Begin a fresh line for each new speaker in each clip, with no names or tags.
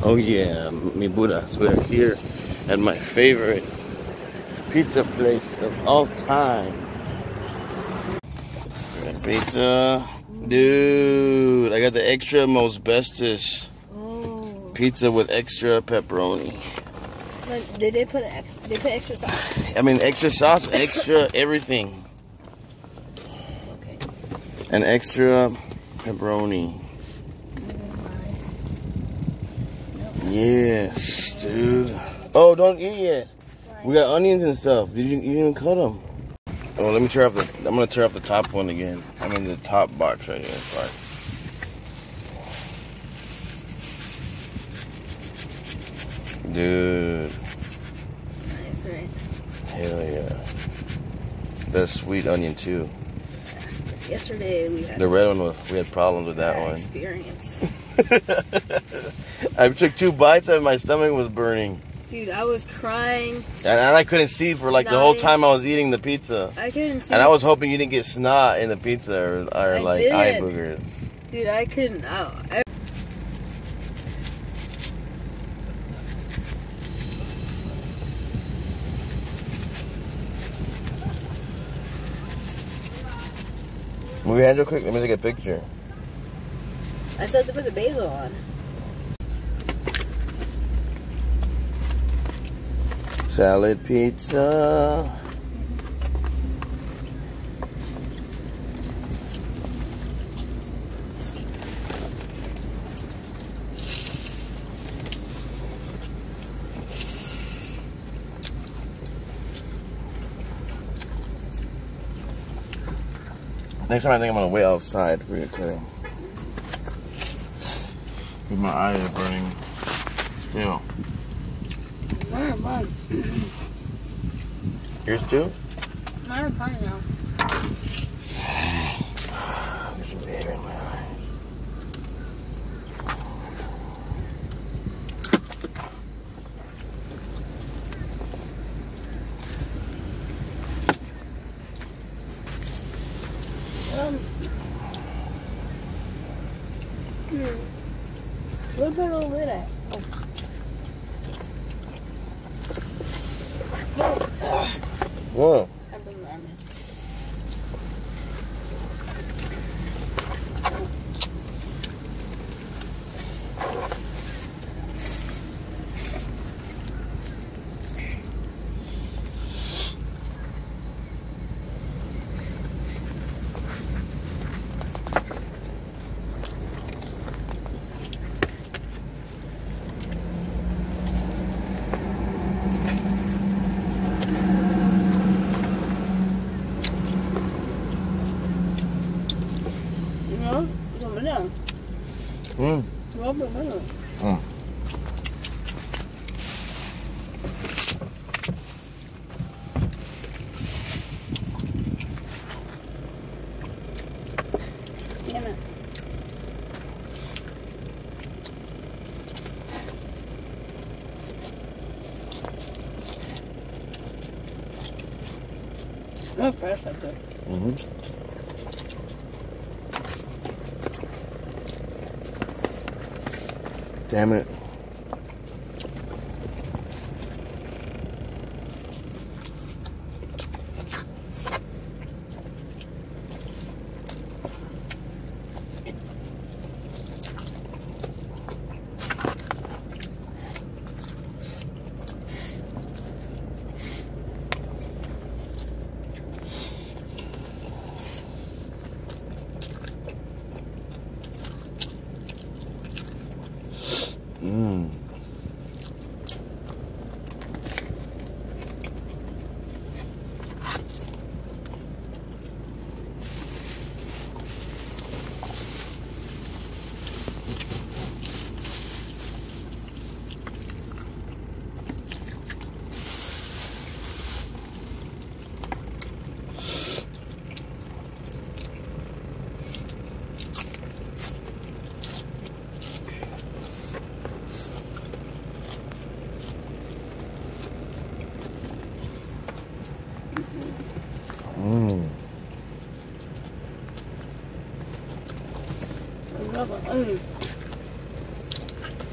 Oh yeah, mi Buddhas. We're here at my favorite pizza place of all time. Pizza. Dude, I got the extra most bestest pizza with extra pepperoni.
But did they put extra sauce?
I mean extra sauce, extra everything.
Okay.
And extra pepperoni. Yes, dude. Oh, don't eat yet. We got onions and stuff. You didn't even cut them. Oh, let me tear off the. I'm gonna tear off the top one again. I mean the top box right here. Sorry. Dude.
Nice, right?
Hell yeah. That's sweet onion too.
Yesterday we had
the red one we had problems with that one.
Experience.
I took 2 bites and my stomach was burning.
Dude, I was crying.
And I couldn't see for like the whole time I was eating the pizza.
I couldn't see.
And I was hoping you didn't get snot in the pizza or like eye boogers.
Dude, I couldn't.
Move your hands real quick. Let me take a picture.
I still have to put the basil on.
Salad pizza. Next time I think I'm gonna wait outside for you to cut him. With my eyes burning still.
Mine.
Yours too?
Mine are fine now.
There's some hair in my eye.
What about all that?
Whoa.
I've been learning. That's fresh, that's good.
Damn it.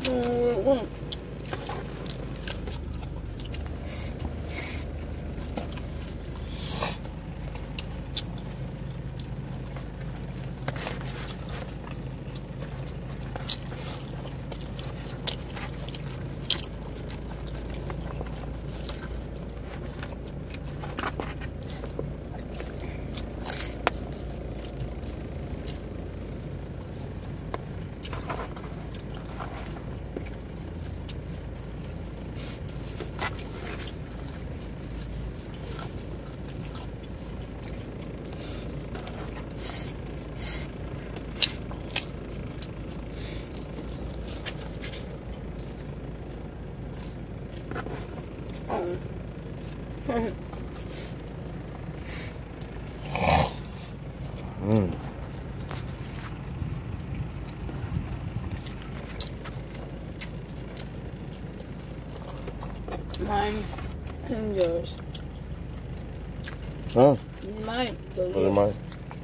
Mine and yours.
Huh?
Mine.
What are mine?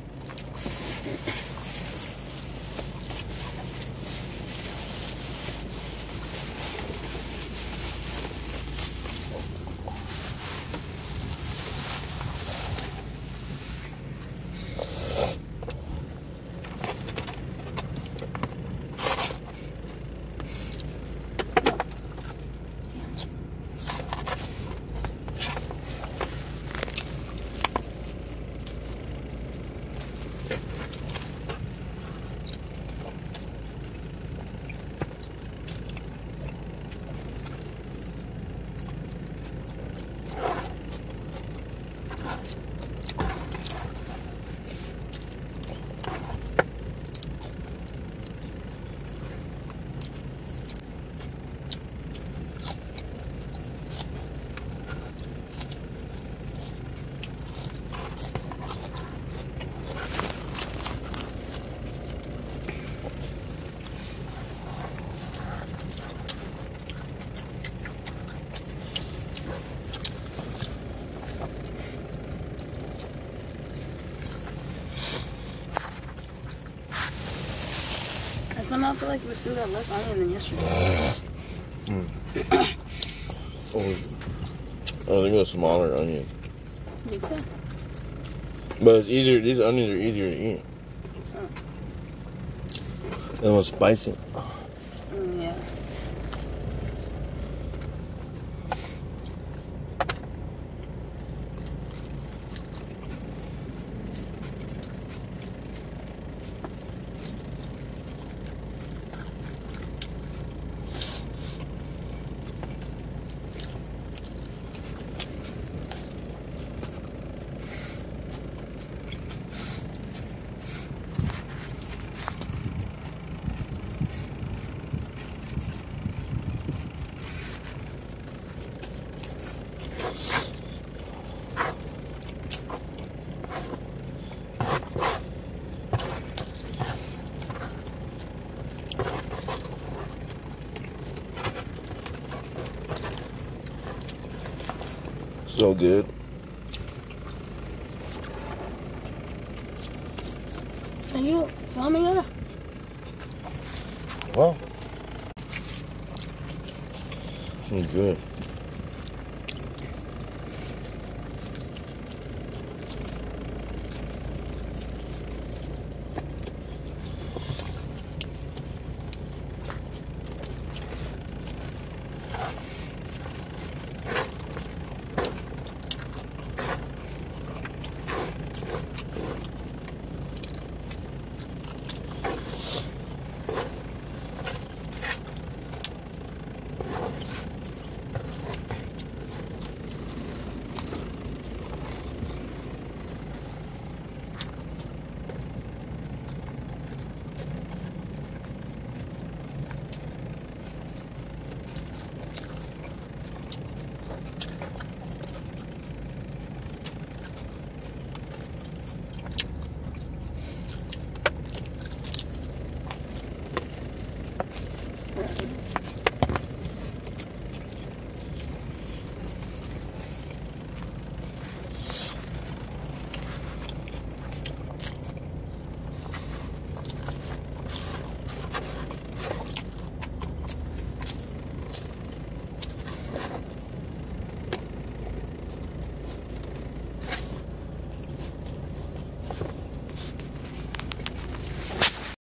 I somehow feel like we still got less onion than yesterday.
Oh, I think a smaller onion.
Me too.
But it's easier. These onions are easier to eat. They want spicy.
Yeah.
So good.
And you don't tell me that?
Well, good.